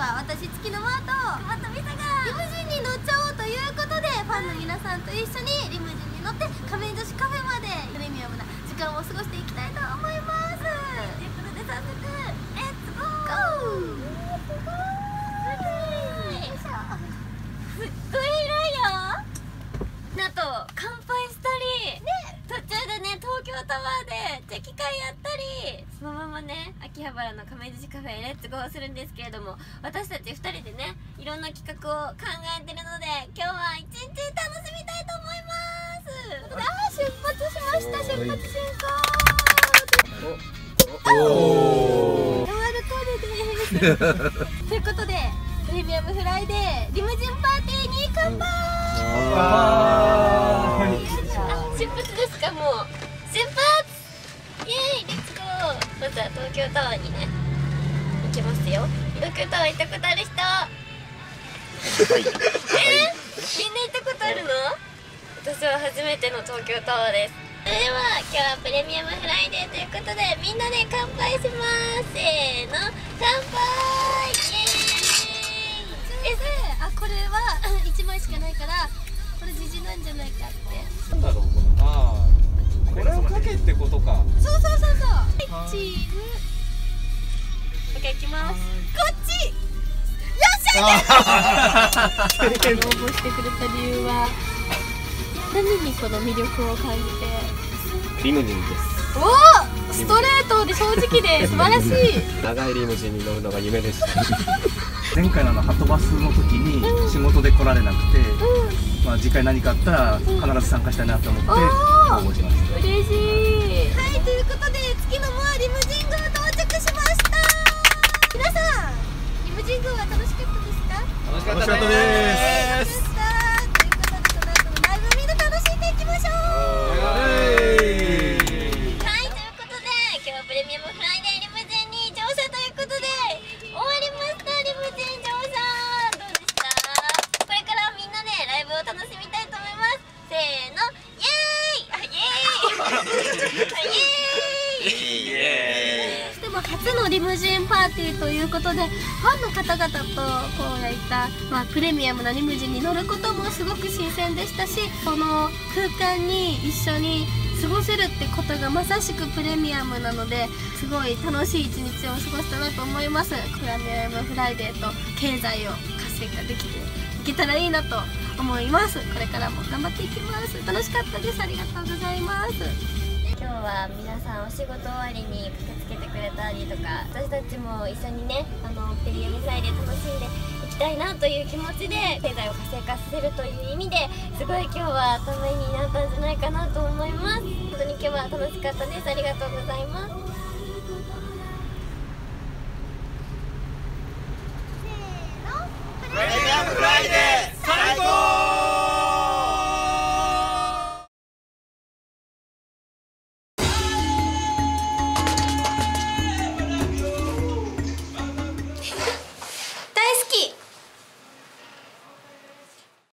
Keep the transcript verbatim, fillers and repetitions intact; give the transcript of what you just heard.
は私月のマーとまたミサがリムジンに乗っちゃおうということで、ファンの皆さんと一緒にリムジンに乗って仮面女子カフェまでプレミアムな時間を過ごしていきたいと思います。ということで早速レッツゴー。すっごい広いよ。なんと乾杯したり、ね、途中でね東京タワーでチェキ会やったり、そのままね秋葉原の亀寿司カフェへレッツゴーするんですけれども、私たちふたりでねいろんな企画を考えてるので、今日は一日楽しみたいと思います。あー出発しました。出発進行。おおノンアルコールです。ということでプレミアムフライデーリムジンパーティーに乾杯。あ、出発ですか。もう出発。イエーイレッツゴー。まずは東京タワーにね行きますよ。東京タワー行ったことある人？えー、みんな行ったことあるの？私は初めての東京タワーです。それでは今日はプレミアムフライデーということでみんなで乾杯します。せーの乾杯。イエーイ。え、あ、これはいちまいしかないからこれジジなんじゃないかって。 なんだろう、ああこれをかけってことか。 そうそうそうそう。チームオッケー、いきます。こっちよっしゃー。応募してくれた理由は何にこの魅力を感じて？ リムジンです。 おお、ストレートで正直で素晴らしい。 長いリムジンに乗るのが夢でした。 前回のあのハトバスの時に仕事で来られなくて、うん、まあ次回何かあったら必ず参加したいなと思って応募しました。 嬉しい。はい、ということで月のモアリムジン宮到着しました。皆さんリムジン宮は楽しかったですか？ 楽しかったです。 ということでこの後のライブみんな楽しんでいきましょう。 はい、 ということで今日はプレミアムフライデーリムジンに乗車ということで終わりました。リムジン乗車どうでした？これからみんなでライブを楽しみたいと思います。せーのイエーイ。あ、イエーイ。イエーイ。そしても初のリムジンパーティーということでファンの方々とこうやった、まあ、プレミアムなリムジンに乗ることもすごく新鮮でしたし、その空間に一緒に過ごせるってことがまさしくプレミアムなので、すごい楽しい一日を過ごしたなと思います。プレミアムフライデーと経済を活性化できていけたらいいなと思います。これからも頑張っていきます。楽しかったです。ありがとうございます。今日は皆さんお仕事終わりに駆けつけてくれたりとか、私たちも一緒にねあのプレミアムフライデー楽しんでいきたいなという気持ちで経済を活性化させるという意味ですごい今日はためになったんじゃないかなと思います。本当に今日は楽しかったです。ありがとうございます。